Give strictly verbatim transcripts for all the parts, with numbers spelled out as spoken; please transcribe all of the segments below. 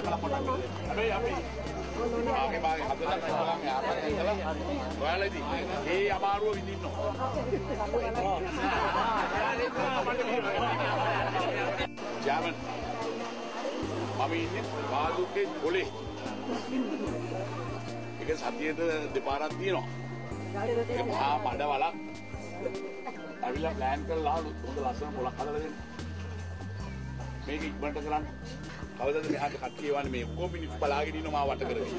හැබැයි අපි ආගේ බාගේ හදලා ඉස්සරහම යාපත් ඉඳලා ඔයාලා ඉතින් ඒ අමාරුව විඳින්න ඕන. ජාමන් මම ඉන්නේ බාදුකේ පොලේ. ඒක සතියේද දෙපාරක් තියෙනවා. ඒක මහා මඩ වලක්. අවිලා ප්ලෑන් කරලා හොඳ ලස්සන පොලක් හදලා දෙන්න. මේක ඉක්මනට කරන්න. කවදාද මෙහාට කට්ටිය වන්නේ මේ ඔක්කොම මිනිස්සු බලාගෙන ඉන්න මාව වට කරගෙන.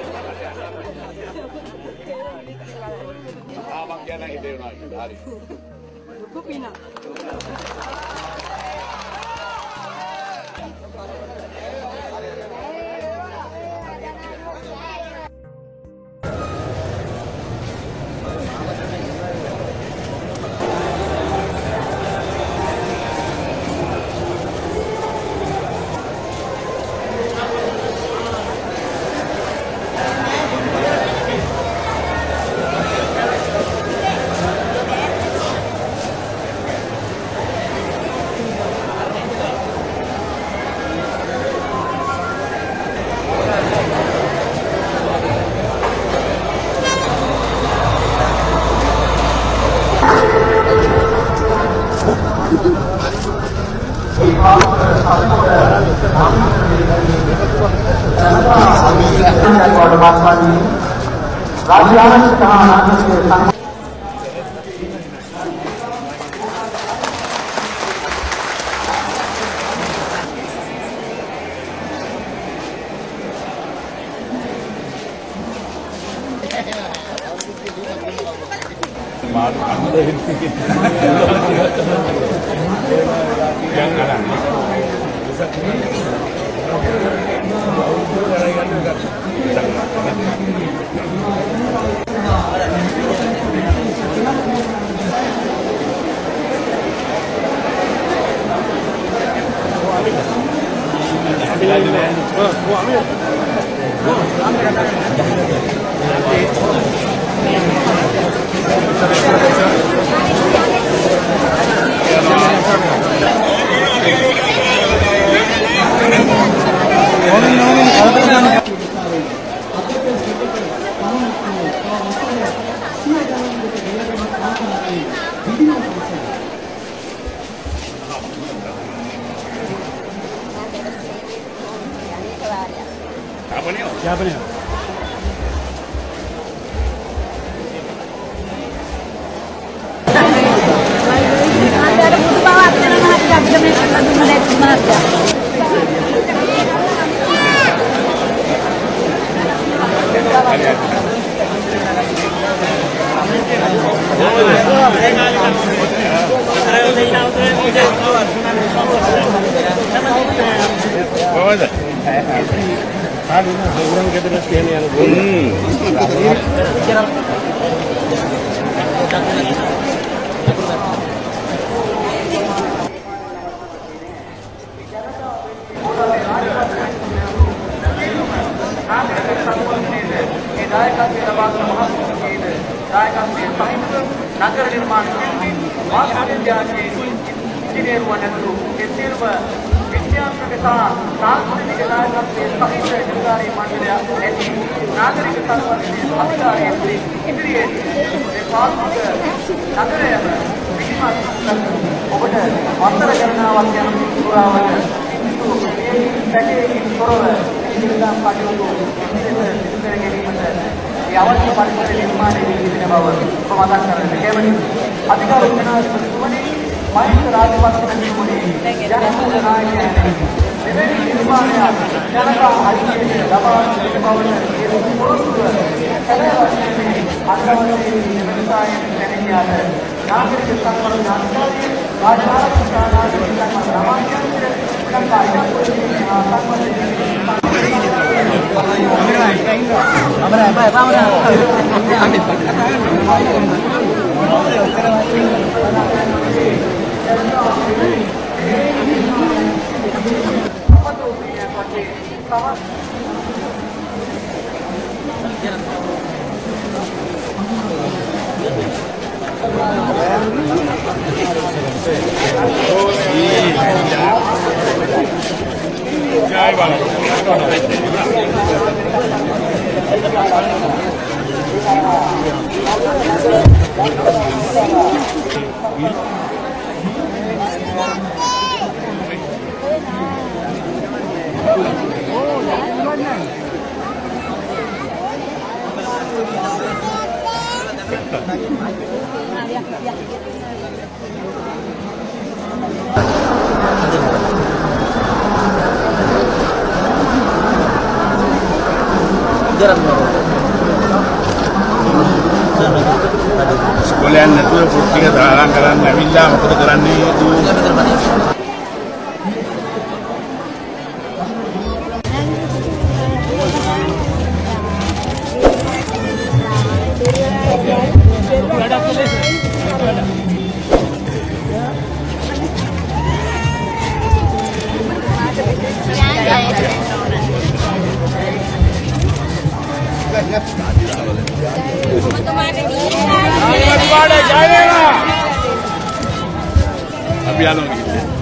ආ මං කියන්නේ හිතේ වුණා කියලා. හරි. කුපිනා. Japanese. Ada butuh bawa karena hati hati kami akan mulai semangat. Hari ini orang kita dah sini yang boleh. නගර නිර්මාණ ශිල්පී මාධ්‍යාංශයේ ඉංජිනේරුවන් ඇතුළු සියලුම විද්‍යාත්මක සහ තාක්ෂණික දායකත්වයේ සහිත නිලධාරී මණ්ඩලය ඇති නාගරික සංවර්ධනයේ අධිකාරියන් ඉදිරියේ මේ පාස්කු නගරය විහිමත් ඔබට වසර ගණනාවක් යන පුරාවට පැකේජින් තොරව ඉදිරියට කටයුතු ඉදිරියට සිදු කර ගැනීමට අවශ්‍ය පරිසර නිර්මාණය වී තිබෙන බව ඔබ මතක් කරගන්න කැමැතියි. අධිකාර ජනාධිපතිතුමනි මහින්ද රාජපක්ෂ මැතිතුමනි ජනපද නායකයන් මෙවැනි නිර්මාණයක් ජනතා අධිකාරියට ලබා දෙන බවට ඒ පොරොත්තුව සැලැවන්නේ අත්දැකීම් වෙනසායන දැනෙනියට නාගරික සංවර්ධන අධිකාරිය රාජාරක්ෂක නාගරික සමාජාන්තර ලංකා ඉදිරිපත් සංවර්ධන Abra, abra, abra. Ambil Jai Bala. Sekalian itu putih terang kerana Nabila maksud kerana itu. Tapi along gitu.